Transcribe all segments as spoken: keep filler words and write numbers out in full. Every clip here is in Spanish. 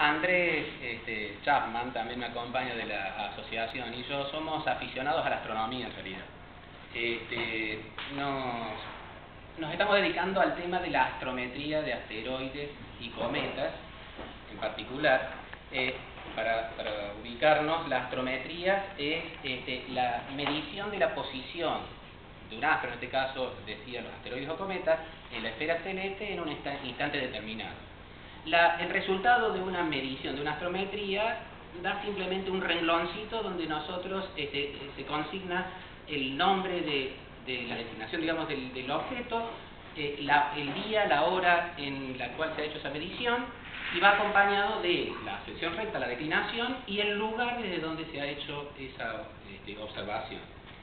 Andrés este, Chapman, también me acompaña de la asociación, y yo somos aficionados a la astronomía en realidad. Este, nos, nos estamos dedicando al tema de la astrometría de asteroides y cometas en particular. Eh, para, para ubicarnos, la astrometría es este, la medición de la posición de un astro, en este caso decía los asteroides o cometas, en la esfera celeste en un instante determinado. La, el resultado de una medición, de una astrometría, da simplemente un rengloncito donde nosotros este, se consigna el nombre de, de la designación, digamos, del, del objeto, eh, la, el día, la hora en la cual se ha hecho esa medición, y va acompañado de la sección recta, la declinación, y el lugar desde donde se ha hecho esa este, observación.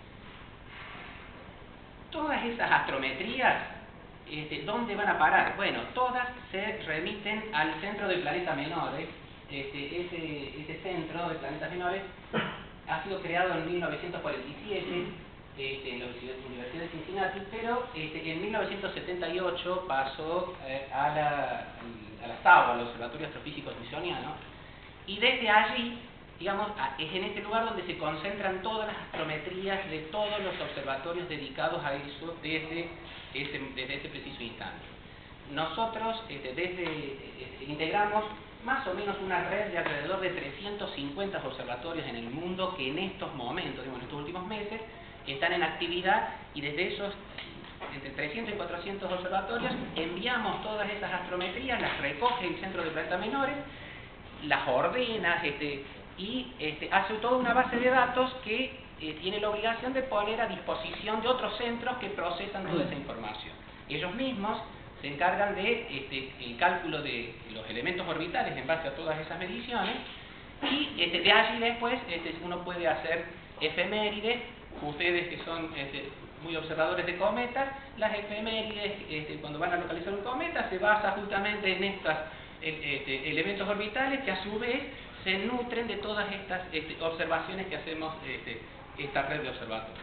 Todas esas astrometrías, este, ¿dónde van a parar? Bueno, todas se remiten al centro de planetas menores. Este, ese, ese centro de planetas menores ha sido creado en mil novecientos cuarenta y siete este, en la Universidad de Cincinnati, pero este, en mil novecientos setenta y ocho pasó eh, a la, a la SAO, al Observatorio Astrofísico Smithsoniano, y desde allí, digamos, es en este lugar donde se concentran todas las astrometrías de todos los observatorios dedicados a eso desde ese, desde ese preciso instante. Nosotros este, desde, este, integramos más o menos una red de alrededor de trescientos cincuenta observatorios en el mundo que en estos momentos, digamos, en estos últimos meses, están en actividad, y desde esos entre trescientos y cuatrocientos observatorios enviamos todas esas astrometrías, las recoge el Centro de Planetas Menores, las ordena este, y este, hace toda una base de datos que eh, tiene la obligación de poner a disposición de otros centros que procesan toda esa información. Ellos mismos se encargan de este, el cálculo de los elementos orbitales en base a todas esas mediciones, y este, de allí después este, uno puede hacer efemérides. Ustedes que son este, muy observadores de cometas, las efemérides este, cuando van a localizar un cometa se basa justamente en estos este, elementos orbitales que a su vez se nutren de todas estas este, observaciones que hacemos este, esta red de observatorios.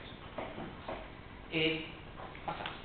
Eh, pasamos.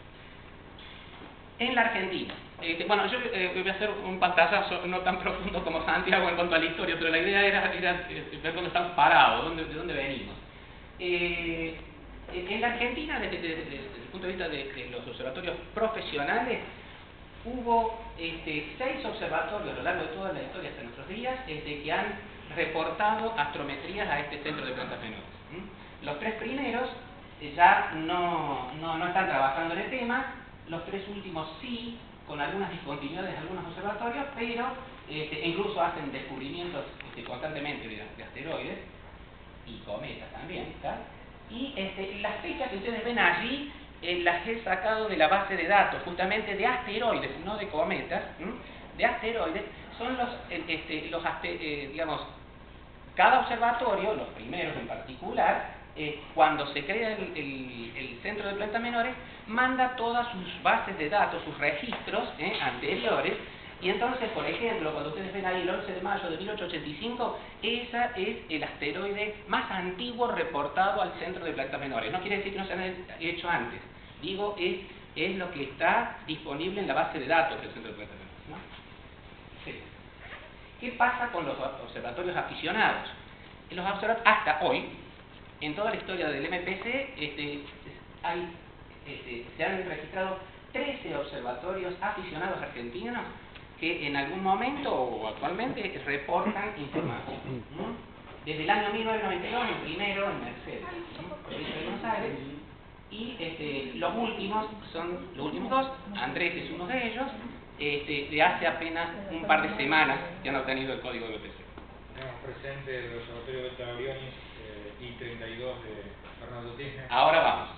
En la Argentina, este, bueno, yo eh, voy a hacer un pantallazo no tan profundo como Santiago en cuanto a la historia, pero la idea era, era eh, ver dónde estamos parados, dónde, de dónde venimos. Eh, en la Argentina, desde, desde, desde el punto de vista de, de los observatorios profesionales, hubo este, seis observatorios a lo largo de toda la historia hasta nuestros días este, que han reportado astrometrías a este centro de planetas menores. ¿Mm? Los tres primeros eh, ya no, no, no están trabajando en el tema, los tres últimos sí, con algunas discontinuidades de algunos observatorios, pero este, incluso hacen descubrimientos este, constantemente de, de asteroides y cometas también, ¿tá? Y este, las fechas que ustedes ven allí eh, las he sacado de la base de datos, justamente de asteroides, no de cometas, ¿m? de asteroides, son los, este, los eh, digamos, cada observatorio, los primeros en particular, eh, cuando se crea el, el, el centro de planetas menores, manda todas sus bases de datos, sus registros eh, anteriores. Y entonces, por ejemplo, cuando ustedes ven ahí el once de mayo de mil ochocientos ochenta y cinco, ese es el asteroide más antiguo reportado al centro de planetas menores. No quiere decir que no se haya hecho antes. Digo, es, es lo que está disponible en la base de datos del centro de planetas menores, ¿no? Sí. ¿Qué pasa con los observatorios aficionados? En los observatorios, hasta hoy, en toda la historia del M P C, este, hay, este, se han registrado trece observatorios aficionados argentinos que en algún momento o actualmente reportan información. ¿no? Desde el año mil novecientos noventa y dos, el primero en Mercedes, ¿no? provincia de Buenos Aires, y este, los últimos son los últimos dos. Andrés es uno de ellos, este, de hace apenas un par de semanas que han obtenido el código de M P C. Tenemos presente el observatorio de Taorionis eh, I treinta y dos de Fernando Kirchner. Ahora vamos.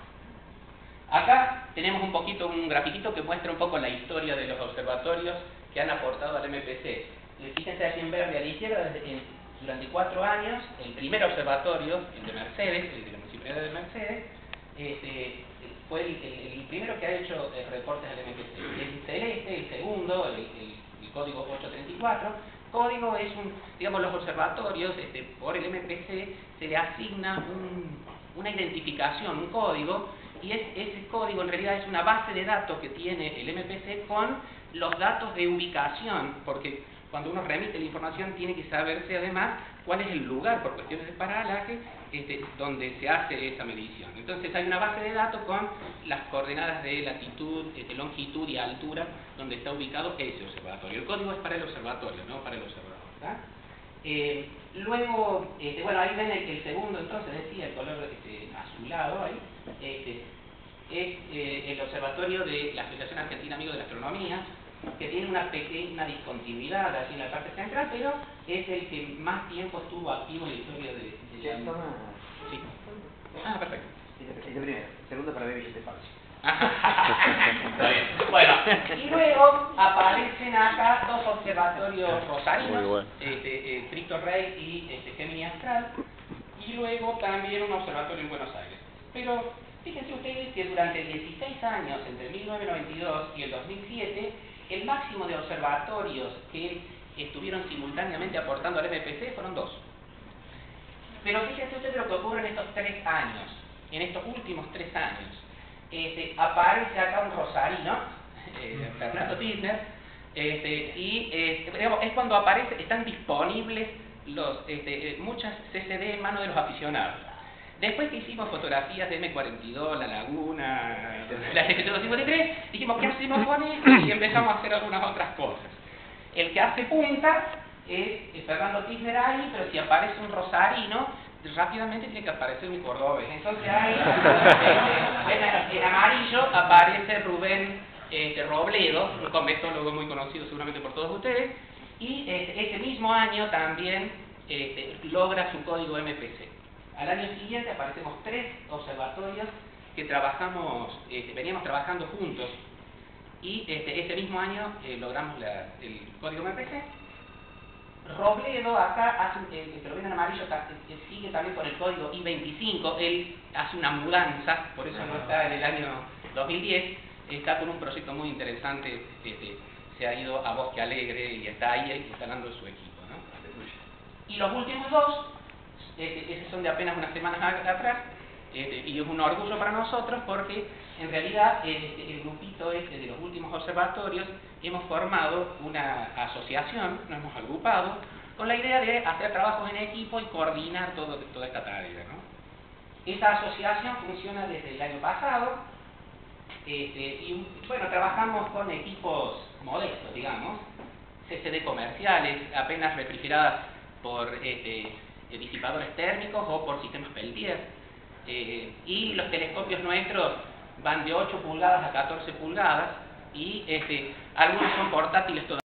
Acá tenemos un poquito, un grafiquito que muestra un poco la historia de los observatorios que han aportado al M P C. Fíjense aquí en verde a la izquierda, desde, en, durante cuatro años, el primer observatorio, el de Mercedes, el de la Municipalidad de Mercedes, este, fue el, el, el primero que ha hecho eh, reportes al M P C. El celeste, el segundo, el, el, el código ochocientos treinta y cuatro. Código es un, digamos, los observatorios, este, por el M P C se le asigna un, una identificación, un código, y es, ese código en realidad es una base de datos que tiene el M P C con los datos de ubicación, porque cuando uno remite la información tiene que saberse además cuál es el lugar, por cuestiones de paralaje, este, donde se hace esa medición. Entonces hay una base de datos con las coordenadas de latitud, este, longitud y altura donde está ubicado ese observatorio. El código es para el observatorio, no para el observador. ¿Tá? Eh, luego, este, bueno, ahí ven el, el segundo, entonces decía, el color este, azulado ahí, este, es eh, el observatorio de la Asociación Argentina Amigos de la Astronomía, que tiene una pequeña discontinuidad allí en la parte central, pero es el que más tiempo estuvo activo en la historia de... de Ya, la... toma. Sí. Ah, perfecto. El de primero, segundo para ver billete falso. Está bien. Bueno, y luego aparecen acá dos observatorios rosarinos, Muy bueno. este, eh, Cristo Rey y este, Gemini Astral, y luego también un observatorio en Buenos Aires. Pero fíjense ustedes que durante dieciséis años, entre mil novecientos noventa y dos y el dos mil siete, el máximo de observatorios que estuvieron simultáneamente aportando al M P C fueron dos. Pero fíjense ustedes lo que ocurre en estos tres años, en estos últimos tres años. Este, aparece acá un rosarino, eh, Fernando Tisner, este, y este, digamos, es cuando aparece, están disponibles los, este, eh, muchas C C D en manos de los aficionados. Después que hicimos fotografías de M cuarenta y dos, La Laguna, la setecientos cincuenta y tres, dijimos, ¿qué hacemos con esto? Y empezamos a hacer algunas otras cosas. El que hace punta es, es Fernando Tisner ahí, pero si aparece un rosarino, rápidamente tiene que aparecer un cordobés. Entonces ahí, en, en amarillo, aparece Rubén este, Robledo, un convectólogo muy conocido seguramente por todos ustedes, y este, ese mismo año también este, logra su código M P C. Al año siguiente aparecemos tres observatorios que trabajamos, este, veníamos trabajando juntos, y este, ese mismo año eh, logramos la, el código M P C. Robledo acá hace, eh, que lo ven en amarillo, eh, sigue también con el código I veinticinco, él hace una mudanza, por eso no está en el año dos mil diez, está con un proyecto muy interesante, este, se ha ido a Bosque Alegre y está ahí instalando su equipo, ¿no? Y los últimos dos, este, esos son de apenas unas semanas atrás, este, y es un orgullo para nosotros porque en realidad este, el grupito este de los últimos observatorios hemos formado una asociación, nos hemos agrupado con la idea de hacer trabajos en equipo y coordinar todo, toda esta tarea, ¿no? Esta asociación funciona desde el año pasado, este, y bueno, trabajamos con equipos modestos, digamos, C C D comerciales, apenas refrigeradas por este, disipadores térmicos o por sistemas Peltier. Eh, y los telescopios nuestros van de ocho pulgadas a catorce pulgadas y este, algunos son portátiles todavía.